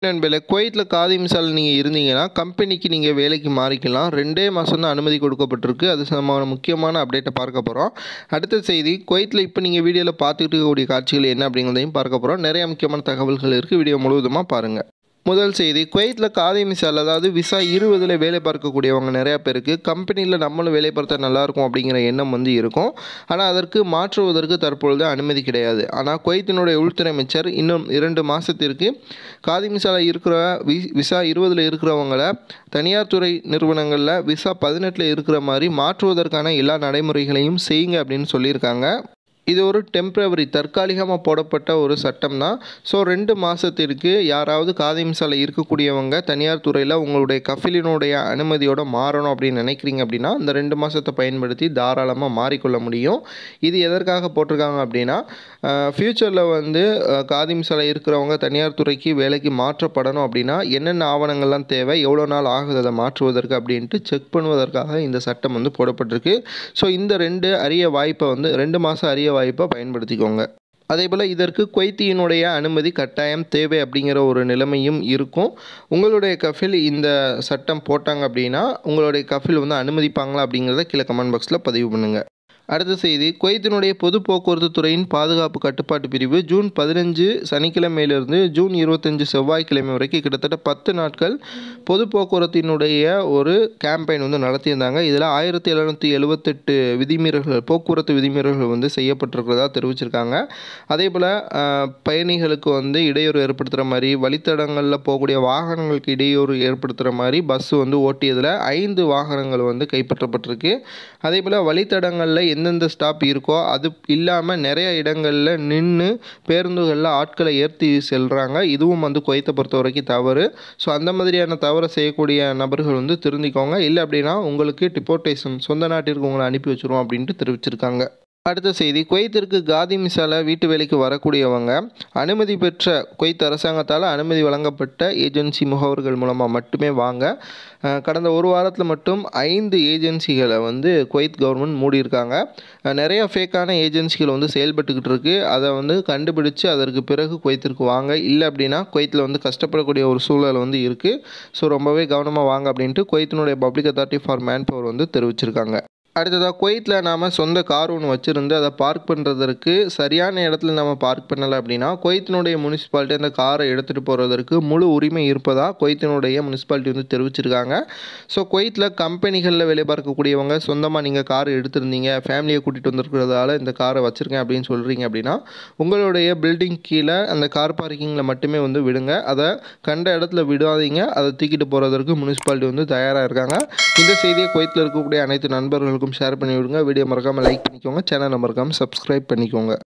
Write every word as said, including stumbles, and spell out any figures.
நண்பர்களே, குவைத்தில் காதி மிசால் நீங்கள் இருந்தீங்கன்னா கம்பெனிக்கு நீங்கள் வேலைக்கு மாறிக்கலாம். ரெண்டே மாதம் தான் அனுமதி கொடுக்கப்பட்டிருக்கு. அது சம்பந்தமான முக்கியமான அப்டேட்டை பார்க்க போகிறோம். அடுத்த செய்தி, குவைத்தில் இப்போ நீங்கள் வீடியோவில் பார்த்துக்கிட்டு இருக்கக்கூடிய காட்சிகள் என்ன அப்படிங்கிறதையும் பார்க்க போகிறோம். நிறைய முக்கியமான தகவல்கள் இருக்குது. வீடியோ முழுவதுமாக பாருங்கள். முதல் செய்தி, குவைத்தில் காதி மிசால் அதாவது விசா இருபதில் வேலை பார்க்கக்கூடியவங்க நிறையா பேருக்கு கம்பெனியில் நம்மளும் வேலை பார்த்தா நல்லாயிருக்கும் அப்படிங்கிற எண்ணம் வந்து இருக்கும். ஆனால் அதற்கு மாற்றுவதற்கு தற்பொழுது அனுமதி கிடையாது. ஆனால் குவைத்தினுடைய உள்துறை அமைச்சர் இன்னும் இரண்டு மாதத்திற்கு காதி மிசாலில் இருக்கிற வி விசா இருபதில் இருக்கிறவங்கள தனியார் துறை நிறுவனங்களில் விசா பதினெட்டில் இருக்கிற மாதிரி மாற்றுவதற்கான எல்லா நடைமுறைகளையும் செய்யுங்க அப்படின்னு சொல்லியிருக்காங்க. இது ஒரு டெம்ப்ரவரி தற்காலிகமாக போடப்பட்ட ஒரு சட்டம் தான். ஸோ ரெண்டு மாதத்திற்கு யாராவது காதி மிசாலில் இருக்கக்கூடியவங்க தனியார் துறையில் உங்களுடைய கஃபிலினுடைய அனுமதியோடு மாறணும் அப்படின்னு நினைக்கிறீங்க அப்படின்னா இந்த ரெண்டு மாதத்தை பயன்படுத்தி தாராளமாக மாறிக்கொள்ள முடியும். இது எதற்காக போட்டிருக்காங்க அப்படின்னா ஃப்யூச்சரில் வந்து காதி மிசாலில் இருக்கிறவங்க தனியார் துறைக்கு வேலைக்கு மாற்றப்படணும் அப்படின்னா என்னென்ன ஆவணங்கள்லாம் தேவை, எவ்வளோ நாள் ஆகுது அதை மாற்றுவதற்கு அப்படின்ட்டு செக் பண்ணுவதற்காக இந்த சட்டம் வந்து போடப்பட்டிருக்கு. ஸோ இந்த ரெண்டு அரிய வாய்ப்பை வந்து ரெண்டு மாதம் அரிய வாய்ப்பை பயன்படுத்திக்கோங்க. அதே போல் இதற்கு குவைத்தியினுடைய அனுமதி கட்டாயம் தேவை அப்படிங்கிற ஒரு நிலைமையும் இருக்கும். உங்களுடைய கஃபில் இந்த சட்டம் போட்டாங்க அப்படின்னா உங்களுடைய கஃபில் வந்து அனுமதிப்பாங்களா அப்படிங்கிறத கீழே கமெண்ட் பாக்ஸில் பதிவு பண்ணுங்கள். அடுத்த செய்தி, குவைத்தினுடைய பொது போக்குவரத்து துறையின் பாதுகாப்பு கட்டுப்பாட்டு பிரிவு ஜூன் பதினஞ்சு சனிக்கிழமையிலிருந்து ஜூன் இருபத்தஞ்சு செவ்வாய்க்கிழமை வரைக்கும் கிட்டத்தட்ட பத்து நாட்கள் பொது போக்குவரத்தினுடைய ஒரு கேம்பெயின் வந்து நடத்தியிருந்தாங்க. இதில் ஆயிரத்தி எழுநூற்றி எழுபத்தெட்டு விதிமீறல்கள் போக்குவரத்து விதிமீறல்கள் வந்து செய்யப்பட்டிருக்கிறதா தெரிவிச்சிருக்காங்க. அதே போல் பயணிகளுக்கு வந்து இடையூறு ஏற்படுத்துகிற மாதிரி வழித்தடங்களில் போகக்கூடிய வாகனங்களுக்கு இடையூறு ஏற்படுத்துகிற மாதிரி பஸ் வந்து ஓட்டியதில் ஐந்து வாகனங்கள் வந்து கைப்பற்றப்பட்டிருக்கு. அதே போல் வழித்தடங்களில் எந்தெந்த ஸ்டாப் இருக்கோ அது இல்லாமல் நிறைய இடங்களில் நின்று பேருந்துகளில் ஆட்களை ஏற்றி செல்கிறாங்க. இதுவும் வந்து குவைத்தை பொறுத்த வரைக்கும் தவறு. ஸோ அந்த மாதிரியான தவறை செய்யக்கூடிய நபர்கள் வந்து திருந்திக்கோங்க. இல்லை அப்படின்னா உங்களுக்கு டிபோர்டேஷன் சொந்த நாட்டிற்கு உங்களை அனுப்பி வச்சுருவோம் அப்படின்ட்டு தெரிவிச்சிருக்காங்க. அடுத்த செய்தி, குவைத்திற்கு காதி மிசால வீட்டு வேலைக்கு வரக்கூடியவங்க அனுமதி பெற்ற குவைத் அரசாங்கத்தால் அனுமதி வழங்கப்பட்ட ஏஜென்சி முகவர்கள் மூலமாக மட்டுமே வாங்க. கடந்த ஒரு வாரத்தில் மட்டும் ஐந்து ஏஜென்சிகளை வந்து குவைத் கவர்மெண்ட் மூடியிருக்காங்க. நிறைய ஃபேக்கான ஏஜென்சிகள் வந்து செயல்பட்டுக்கிட்டு இருக்குது. அதை வந்து கண்டுபிடிச்சு அதற்கு பிறகு குவைத்திற்கு வாங்க. இல்லை அப்படின்னா குவைத்தில் வந்து கஷ்டப்படக்கூடிய ஒரு சூழல் வந்து இருக்குது. ஸோ ரொம்பவே கவனமாக வாங்க அப்படின்ட்டு குவைத்தினுடைய public authority for man power வந்து தெரிவிச்சிருக்காங்க. அடுத்ததாக, குவைத்தில் நாம் சொந்த கார் ஒன்று வச்சுருந்து அதை பார்க் பண்ணுறதற்கு சரியான இடத்துல நம்ம பார்க் பண்ணலை அப்படின்னா குவைத்தினுடைய முனிசிபாலிட்டி அந்த காரை எடுத்துகிட்டு போகிறதற்கு முழு உரிமை இருப்பதாக குவைத்தினுடைய முனிசிபாலிட்டி வந்து தெரிவிச்சிருக்காங்க. ஸோ குவைத்தில் கம்பெனிகளில் வேலை பார்க்கக்கூடியவங்க சொந்தமாக நீங்கள் கார் எடுத்திருந்தீங்க, ஃபேமிலியை கூட்டிகிட்டு வந்துருக்கிறதால இந்த காரை வச்சுருக்கேன் அப்படின்னு சொல்கிறீங்க அப்படின்னா உங்களுடைய பில்டிங் கீழே அந்த கார் பார்க்கிங்கில் மட்டுமே வந்து விடுங்க. அதை கண்ட இடத்துல விடாதீங்க. அதை தூக்கிட்டு போகிறதற்கு முனிசிபாலிட்டி வந்து தயாராக இருக்காங்க. இந்த செய்தியை குவைத்தில் இருக்கக்கூடிய அனைத்து நண்பர்களுக்கும் ஷேர் பண்ணி விடுங்க. வீடியோ மறக்காமல் லைக் பண்ணிக்கோங்க. சேனலை மறக்காமல் சப்ஸ்கிரைப் பண்ணிக்கோங்க.